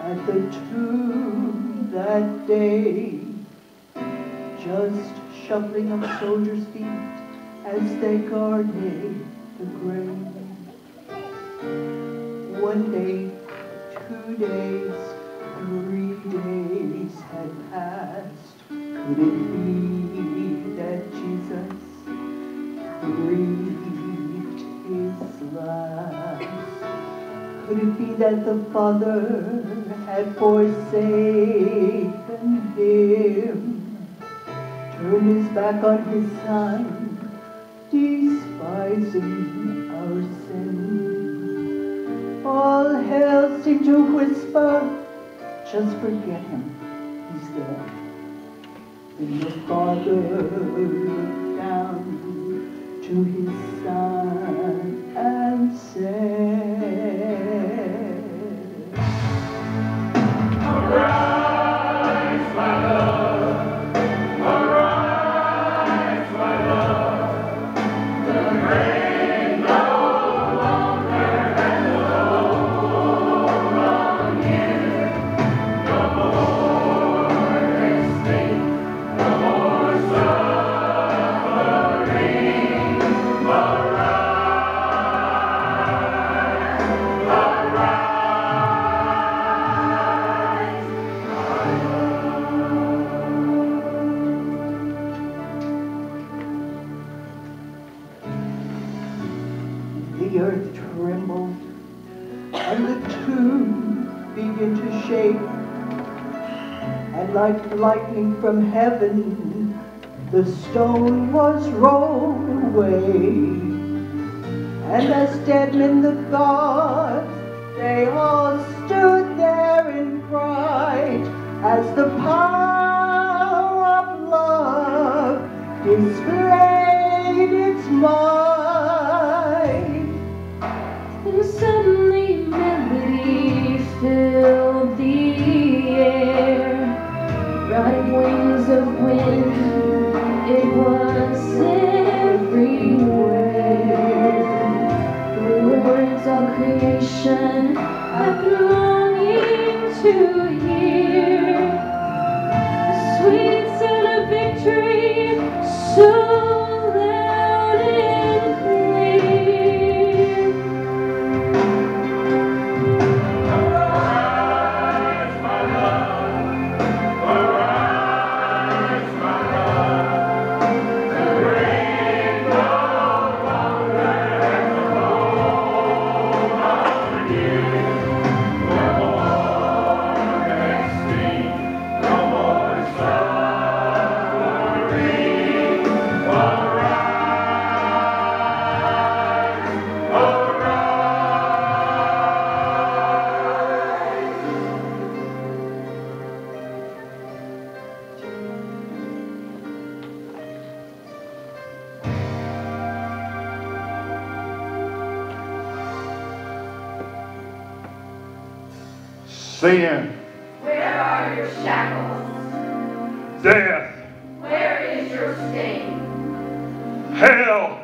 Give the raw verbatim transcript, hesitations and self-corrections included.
at the tomb that day, just shuffling up soldiers' feet as they guarded the grave. One day, two days, three days had passed. Could it be that Jesus breathed his last? Could it be that the Father had forsaken him, turned his back on his Son, despising our sin? All hell seemed to whisper, just forget him, he's dead. Then the Father looked down to his Son and said, Arise, my love, arise, my love, the grave no longer has a hold on you. No more hasting, no more suffering. Arise, arise. The earth trembled, and the tomb began to shake, and like lightning from heaven, the stone was rolled away. And as dead men the gods, they all stood there in fright, as the power of love displayed its might. And suddenly melody filled the air, riding wings of wind, it was everywhere. The words of creation I've been longing to hear, the sweet sound of victory, so loud and clear. Arise, my love, arise, my love, the grave no longer has a hold on you. No more hasting, no more suffering. Arise, arise. Sin, Where are your shackles? death, Where is your sting? hell,